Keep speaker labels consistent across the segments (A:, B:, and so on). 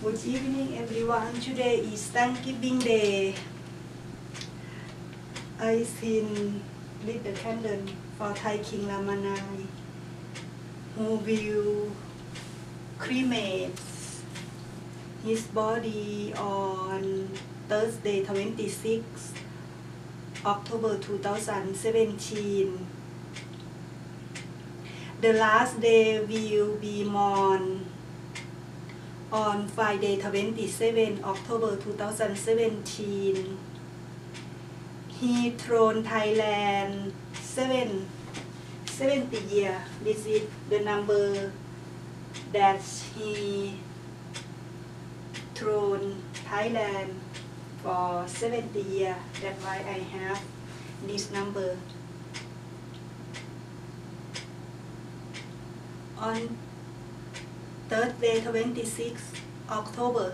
A: Good evening, everyone. Today is Thanksgiving Day. I sing lit the candle for Thai King Ramanai, who will cremate his body on Thursday, 26 October 2017. The last day will be mourned on Friday, 27 October 2017. He throned Thailand 70 years. This is the number that he throned Thailand for 70 years. That's why I have this number. On Thursday, 26 October,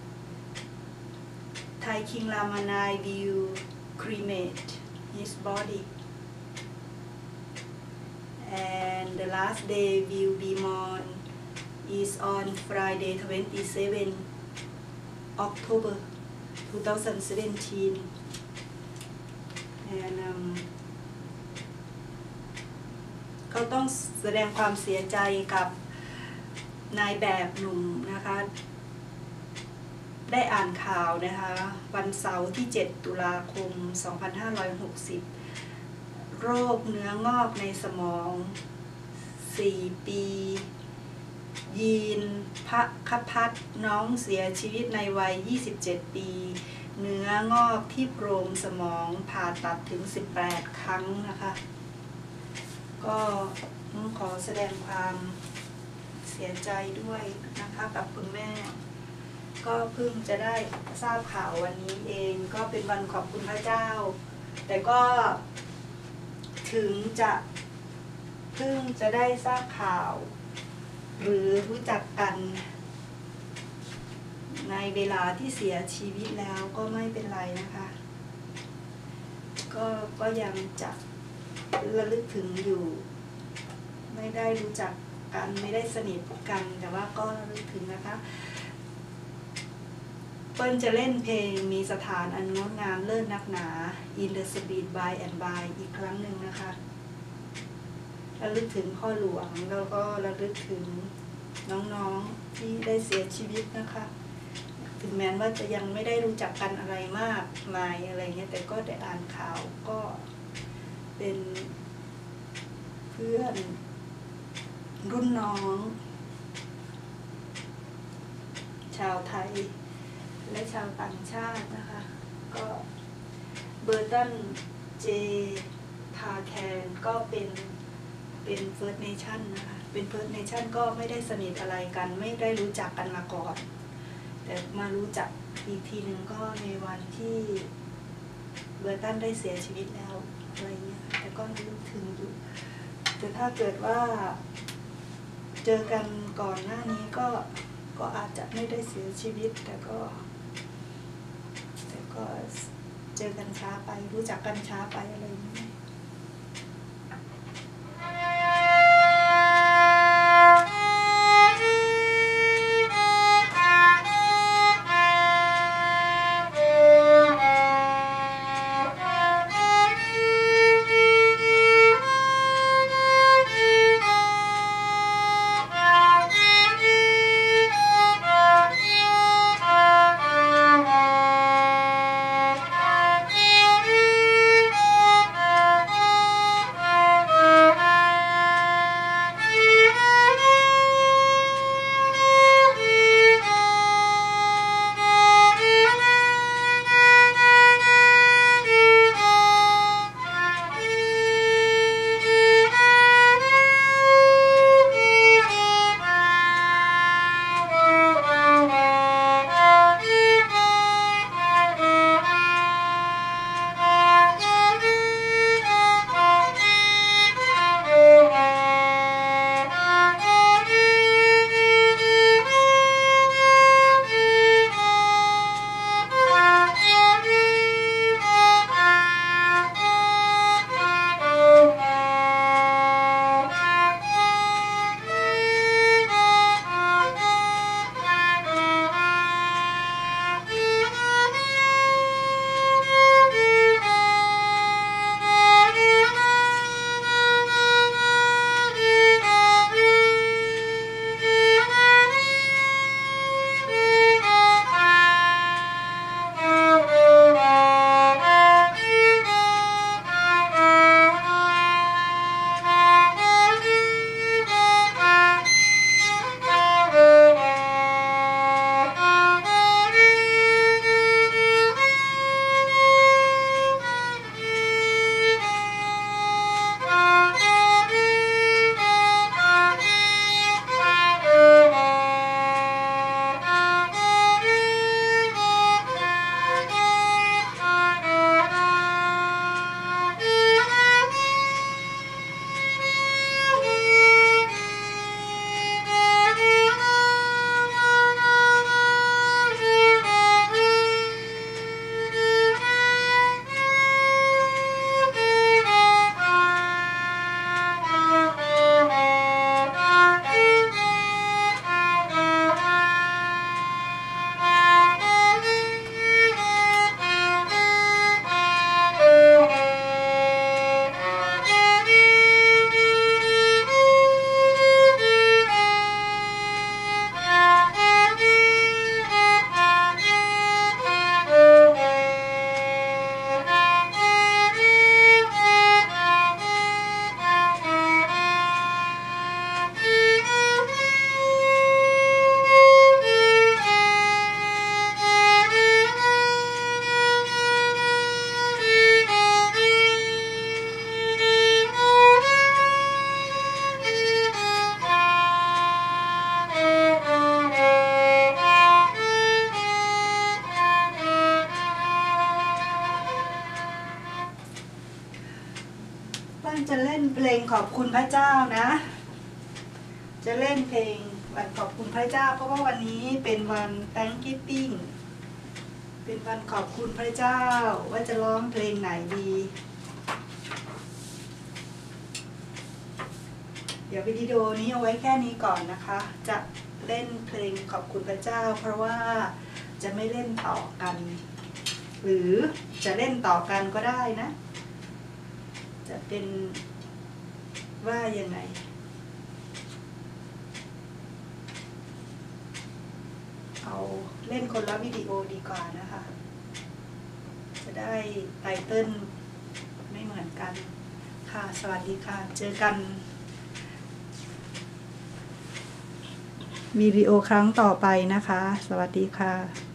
A: Thai King Ramanai will cremate his body, and the last day will be mourned is on Friday, 27 October 2017, and ก็ต้องแสดงความเสียใจกับนายแบบหนุ่มนะคะได้อ่านข่าวนะคะวันเสาร์ที่7ตุลาคม2560โรคเนื้องอกในสมอง4ปียีนพะคพัฒน้องเสียชีวิตในวัย27ปีเนื้องอกที่โพรงสมองผ่าตัดถึง18ครั้งนะคะก็ขอแสดงความเสียใจด้วยนะคะกับคุณแม่ก็เพิ่งจะได้ทราบข่าววันนี้เองก็เป็นวันขอบคุณพระเจ้าแต่ก็ถึงจะเพิ่งจะได้ทราบข่าวหรือรู้จักกันในเวลาที่เสียชีวิตแล้วก็ไม่เป็นไรนะคะก็ยังจะระลึกถึงอยู่ไม่ได้รู้จักกันไม่ได้สนิทกันแต่ว่าก็ระลึกถึงนะคะเปิ้ลจะเล่นเพลงมีสถานอันงดงามเลิศนักหนา In the Street by and by อีกครั้งหนึ่งนะคะระลึกถึงพ่อหลวงแล้วก็ระลึกถึงน้องๆที่ได้เสียชีวิตนะคะถึงแม้ว่าจะยังไม่ได้รู้จักกันอะไรมากมายอะไรเงี้ยแต่ก็ได้อ่านข่าวก็เป็นเพื่อนรุ่นน้องชาวไทยและชาวต่างชาตินะคะก็เบอร์ตันเจพาแคนก็เป็นเฟิร์สเนชั่นนะคะเป็นเฟิร์สเนชั่นก็ไม่ได้สนิทอะไรกันไม่ได้รู้จักกันมาก่อนแต่มารู้จักอีกทีหนึ่งก็ในวันที่เบอร์ตันได้เสียชีวิตแล้วอะไรเงี้ยแต่ก็รู้ถึงอยู่แต่ถ้าเกิดว่าเจอกันก่อนหน้านี้ก็อาจจะไม่ได้เสียชีวิตแต่ก็เจอกันช้าไปรู้จักกันช้าไปอะไรอย่างนี้ขอบคุณพระเจ้านะจะเล่นเพลงวันขอบคุณพระเจ้าเพราะว่าวันนี้เป็นวัน Thanksgiving เป็นวันขอบคุณพระเจ้าว่าจะร้องเพลงไหนดีเดี๋ยววิดีโอนี้เอาไว้แค่นี้ก่อนนะคะจะเล่นเพลงขอบคุณพระเจ้าเพราะว่าจะไม่เล่นต่อกันหรือจะเล่นต่อกันก็ได้นะจะเป็นว่ายังไงเอาเล่นคนละวิดีโอดีกว่านะคะจะได้ไตเติ้ลไม่เหมือนกันค่ะสวัสดีค่ะเจอกันวิดีโอครั้งต่อไปนะคะสวัสดีค่ะ